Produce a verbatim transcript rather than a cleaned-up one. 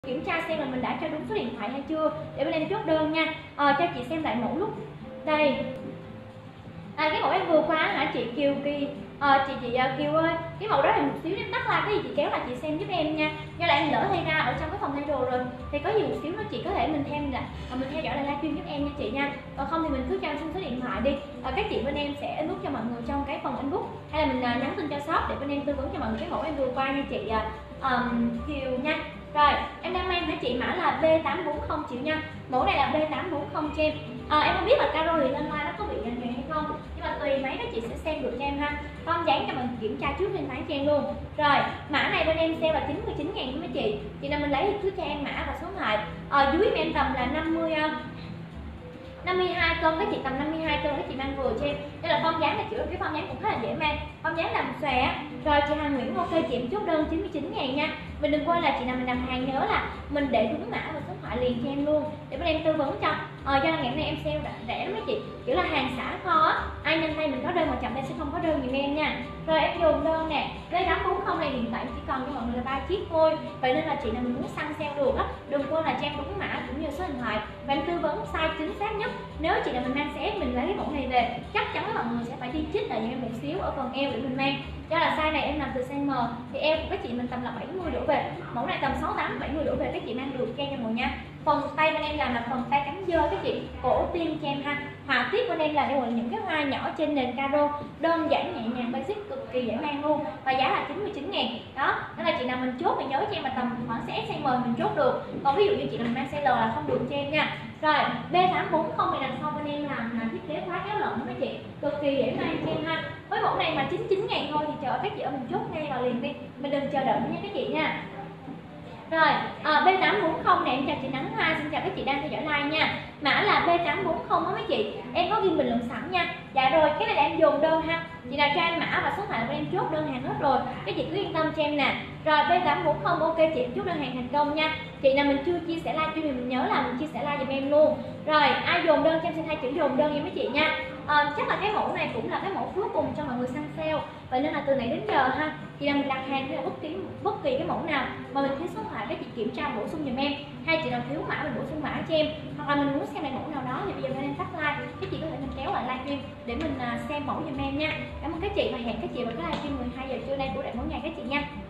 Kiểm tra xem là mình đã cho đúng số điện thoại hay chưa để bên em chốt đơn nha. À, cho chị xem lại mẫu lúc đây. À, cái mẫu em vừa qua hả chị Kiều Kỳ, à, chị chị uh, Kiều ơi, cái mẫu đó là một xíu em tắt la cái gì chị kéo lại chị xem giúp em nha. Do là em lỡ thay ra ở trong cái phòng thay đồ rồi thì có gì một xíu nữa chị có thể mình thêm là à, mình theo dõi lại livestream giúp em nha chị nha. Còn không thì mình cứ cho xin số điện thoại đi, à, các chị bên em sẽ inbox cho mọi người trong cái phần inbox hay là mình uh, nhắn tin cho shop để bên em tư vấn cho mọi người cái mẫu em vừa qua nha chị uh, um, Kiều nha. Rồi, em đang mang hả chị, mã là B tám bốn không chị nha. Mẫu này là B tám bốn không cho em. À, em không biết là caro thì lên like nó có bị nhàn nhàn hay không, nhưng mà tùy máy các chị sẽ xem được cho em ha. Con dán cho mình kiểm tra trước bên máy cho em luôn. Rồi, mã này bên em sale là chín mươi chín ngàn với mấy chị. Chị nào mình lấy thì cứ cho em mã và số điện thoại. Ở dưới em tầm là năm mươi năm mươi hai cân, các chị tầm năm mươi hai cân các chị mang vừa cho em. Đây là form dáng này, chữ cái form dáng cũng khá là dễ mang. Form dáng làm xòe á. Rồi chị Hà Nguyễn ok chị em chốt đơn chín mươi chín ngàn nha. Mình đừng quên là chị nào mình đặt hàng nhớ là mình để đúng mã và số điện thoại liền cho em luôn để bên em tư vấn cho. Ờ do là ngày hôm nay em sale rẻ lắm mấy chị. Kiểu là hàng xả kho á, ai nhanh tay mình có đơn mà chậm tay sẽ không có đơn giùm em nha. Rồi em dùng đơn nè, với tám bốn không này hiện tại chỉ còn cho mọi người là ba chiếc thôi. Vậy nên là chị nào mình muốn săn sale được á, đừng quên là cho em đúng mã cũng như số điện thoại và em tư vấn size chính xác nhất. Nếu chị nào mình mang xé mình lấy cái mẫu này về, chắc chắn mọi người sẽ phải đi chích lại cho em một xíu ở phần eo để mình mang. Do là size này em làm từ size M thì eo của các chị mình tầm là bảy mươi đổ về. Mẫu này tầm sáu tám bảy mươi đổ về các chị mang được cho em mọi nha. Phần tay bên em làm là phần tay cánh dơ các chị, cổ tim cho em ha. Họa tiết bên em là đây là những cái hoa nhỏ trên nền caro, đơn giản nhẹ nhàng basic cực kỳ dễ mang luôn và giá là chín mươi chín ngàn. Đó, nên là chị nào mình chốt thì nhớ cho em là tầm khoảng size S size M mình chốt được. Còn ví dụ như chị nào mình mang size L là không được cho em nha. Rồi, B tám bốn không này đằng sau bên em làm là thiết kế khóa kéo lỏng đó các chị, cực kỳ dễ mang cho em ha. Với mẫu này mà chín mươi chín ngàn thôi thì chờ các chị ở mình chốt ngay vào liền đi, mình đừng chờ đợi nha các chị nha. Rồi, à, B tám bốn không này em chào chị Nắng Hoa, xin chào các chị đang theo dõi live nha. Mã là B tám bốn không đó mấy chị, em có ghi bình luận sẵn nha. Dạ rồi, cái này là em dùng đơn ha. Chị nào cho em mã và số điện thoại của em chốt đơn hàng hết rồi, các chị cứ yên tâm cho em nè. Rồi B tám bốn không ok chị, em chốt đơn hàng thành công nha. Chị nào mình chưa chia sẻ like cho mình nhớ là mình chia sẻ like giùm em luôn. Rồi, ai dồn đơn cho em xin thay chữ dồn đơn nha mấy chị nha. À, chắc là cái mẫu này cũng là cái mẫu cuối cùng cho mọi người săn sale. Vậy nên là từ nãy đến giờ ha, chị nào mình đặt hàng hay là bất kỳ bất kỳ cái mẫu nào mà mình thiếu số điện thoại các chị kiểm tra bổ sung giùm em, hay chị nào thiếu mã mình bổ sung mã cho em, hoặc là mình muốn xem lại mẫu nào đó thì bây giờ bên em tắt like, các chị có thể mình kéo lại livestream để mình xem mẫu giùm em nha. Cảm ơn các chị và hẹn các chị vào cái livestream mười hai giờ trưa nay của Đại Mẫu Nhà các chị nha.